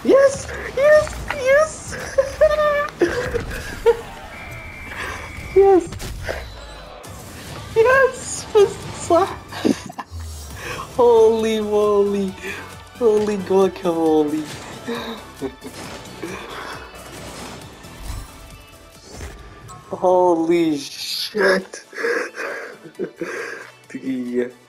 Yes! Yes! Yes! Yes! Yes! بس صح. Holy moly! Holy guacamole! Holy shit! دقيقة